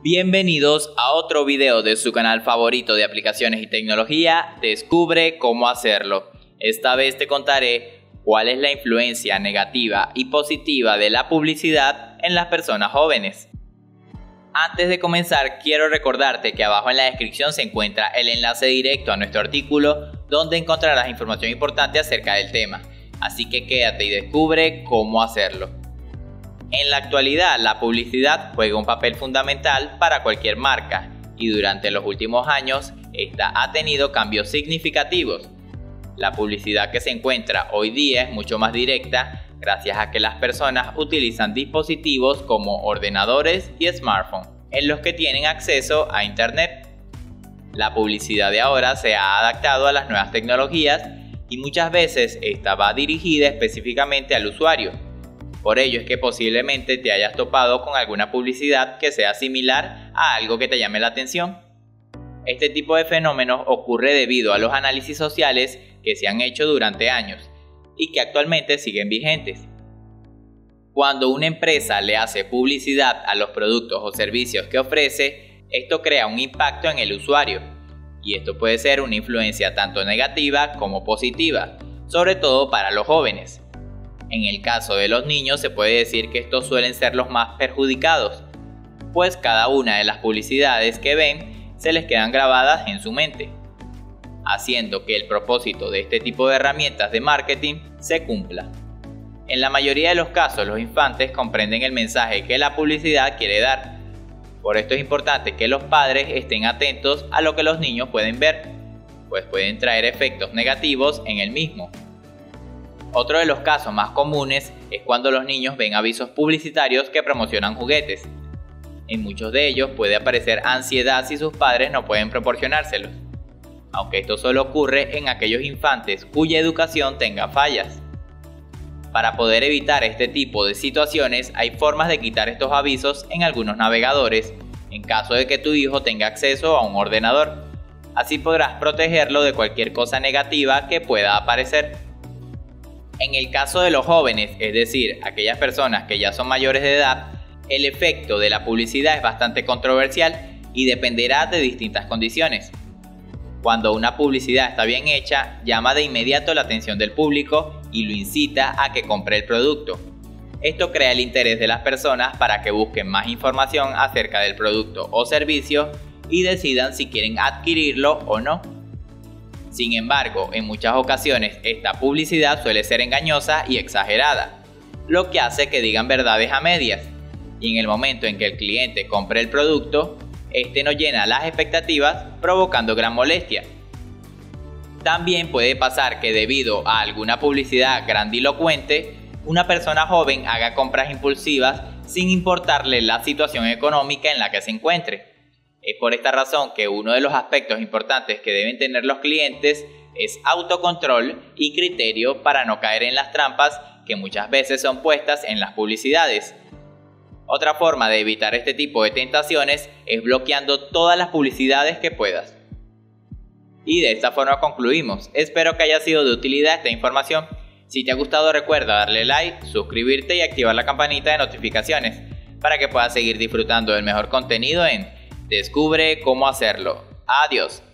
Bienvenidos a otro video de su canal favorito de aplicaciones y tecnología, Descubre cómo hacerlo. Esta vez te contaré cuál es la influencia negativa y positiva de la publicidad en las personas jóvenes. Antes de comenzar, quiero recordarte que abajo en la descripción se encuentra el enlace directo a nuestro artículo donde encontrarás información importante acerca del tema. Así que quédate y descubre cómo hacerlo. En la actualidad, la publicidad juega un papel fundamental para cualquier marca y durante los últimos años, esta ha tenido cambios significativos. La publicidad que se encuentra hoy día es mucho más directa gracias a que las personas utilizan dispositivos como ordenadores y smartphones, en los que tienen acceso a Internet. La publicidad de ahora se ha adaptado a las nuevas tecnologías y muchas veces esta va dirigida específicamente al usuario. Por ello es que posiblemente te hayas topado con alguna publicidad que sea similar a algo que te llame la atención. Este tipo de fenómenos ocurre debido a los análisis sociales que se han hecho durante años y que actualmente siguen vigentes. Cuando una empresa le hace publicidad a los productos o servicios que ofrece, esto crea un impacto en el usuario, y esto puede ser una influencia tanto negativa como positiva, sobre todo para los jóvenes. En el caso de los niños se puede decir que estos suelen ser los más perjudicados, pues cada una de las publicidades que ven se les quedan grabadas en su mente, haciendo que el propósito de este tipo de herramientas de marketing se cumpla. En la mayoría de los casos los infantes comprenden el mensaje que la publicidad quiere dar. Por esto es importante que los padres estén atentos a lo que los niños pueden ver, pues pueden traer efectos negativos en el mismo. Otro de los casos más comunes es cuando los niños ven avisos publicitarios que promocionan juguetes. En muchos de ellos puede aparecer ansiedad si sus padres no pueden proporcionárselos, aunque esto solo ocurre en aquellos infantes cuya educación tenga fallas. Para poder evitar este tipo de situaciones hay formas de quitar estos avisos en algunos navegadores en caso de que tu hijo tenga acceso a un ordenador. Así podrás protegerlo de cualquier cosa negativa que pueda aparecer. En el caso de los jóvenes, es decir, aquellas personas que ya son mayores de edad, el efecto de la publicidad es bastante controversial y dependerá de distintas condiciones. Cuando una publicidad está bien hecha, llama de inmediato la atención del público y lo incita a que compre el producto. Esto crea el interés de las personas para que busquen más información acerca del producto o servicio y decidan si quieren adquirirlo o no. Sin embargo, en muchas ocasiones esta publicidad suele ser engañosa y exagerada, lo que hace que digan verdades a medias, y en el momento en que el cliente compre el producto, este no llena las expectativas, provocando gran molestia. También puede pasar que debido a alguna publicidad grandilocuente, una persona joven haga compras impulsivas sin importarle la situación económica en la que se encuentre. Es por esta razón que uno de los aspectos importantes que deben tener los clientes es autocontrol y criterio para no caer en las trampas que muchas veces son puestas en las publicidades. Otra forma de evitar este tipo de tentaciones es bloqueando todas las publicidades que puedas. Y de esta forma concluimos. Espero que haya sido de utilidad esta información. Si te ha gustado, recuerda darle like, suscribirte y activar la campanita de notificaciones para que puedas seguir disfrutando del mejor contenido en Descubre cómo hacerlo. Adiós.